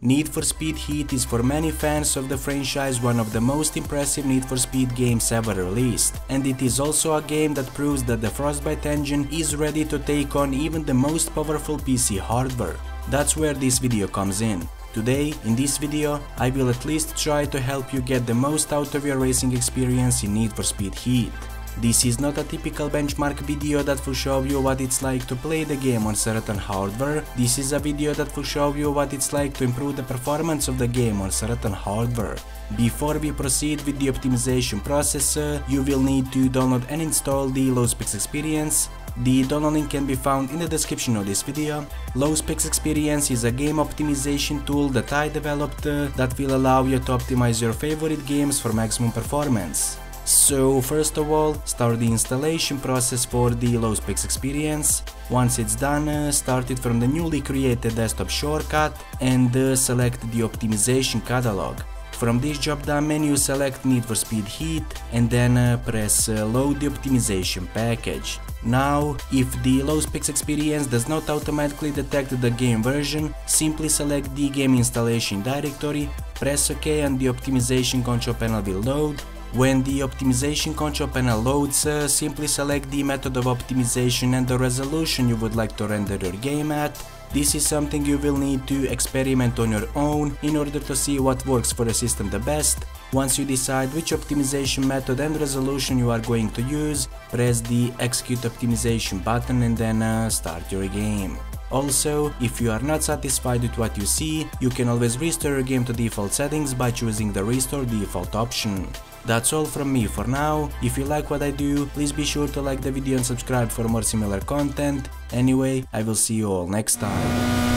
Need for Speed Heat is for many fans of the franchise one of the most impressive Need for Speed games ever released, and it is also a game that proves that the Frostbite engine is ready to take on even the most powerful PC hardware. That's where this video comes in. Today, in this video, I will at least try to help you get the most out of your racing experience in Need for Speed Heat. This is not a typical benchmark video that will show you what it's like to play the game on certain hardware. This is a video that will show you what it's like to improve the performance of the game on certain hardware. Before we proceed with the optimization process, you will need to download and install the Low Specs Experience. The download link can be found in the description of this video. Low Specs Experience is a game optimization tool that I developed that will allow you to optimize your favorite games for maximum performance. So first of all, start the installation process for the Low Specs Experience. Once it's done, start it from the newly created desktop shortcut and select the optimization catalog. From this drop-down menu, select Need for Speed Heat and then press load the optimization package. Now, if the Low Specs Experience does not automatically detect the game version, simply select the game installation directory, press OK and the optimization control panel will load. When the optimization control panel loads, simply select the method of optimization and the resolution you would like to render your game at. This is something you will need to experiment on your own in order to see what works for the system the best. Once you decide which optimization method and resolution you are going to use, press the execute optimization button and then start your game. Also, if you are not satisfied with what you see, you can always restore your game to default settings by choosing the restore default option. That's all from me for now. If you like what I do, please be sure to like the video and subscribe for more similar content. Anyway, I will see you all next time.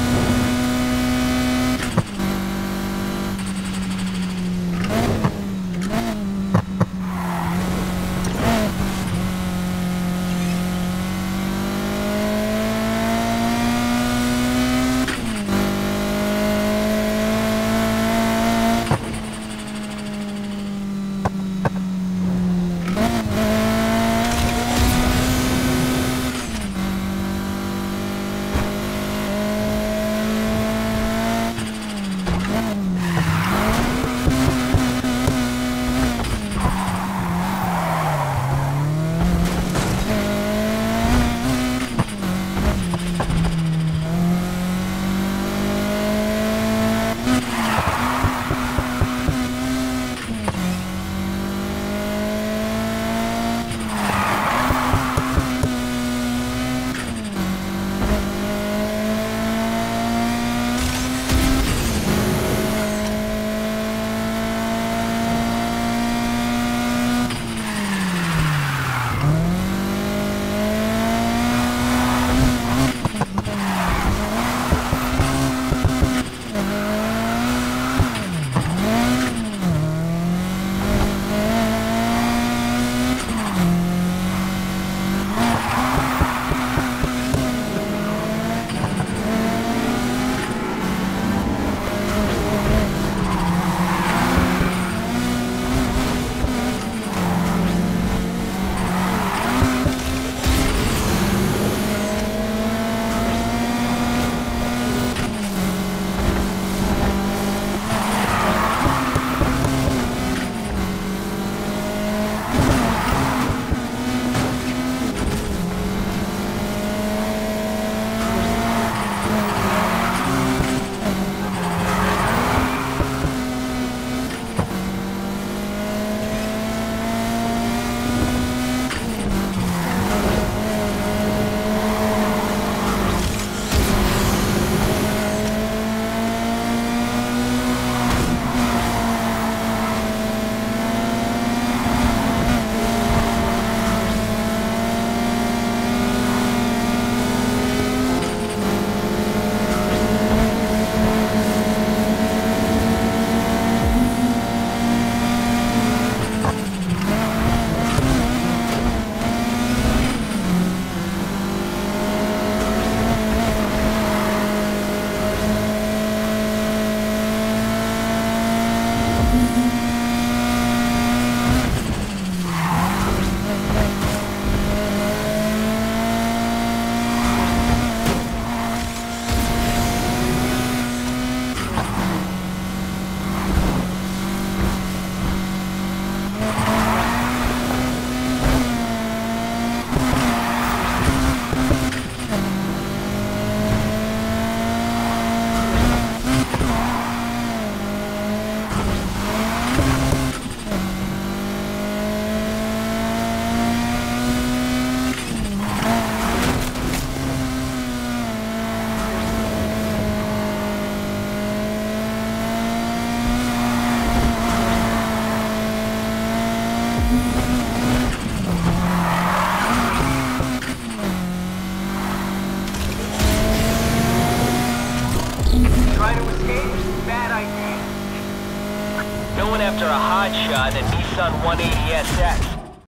180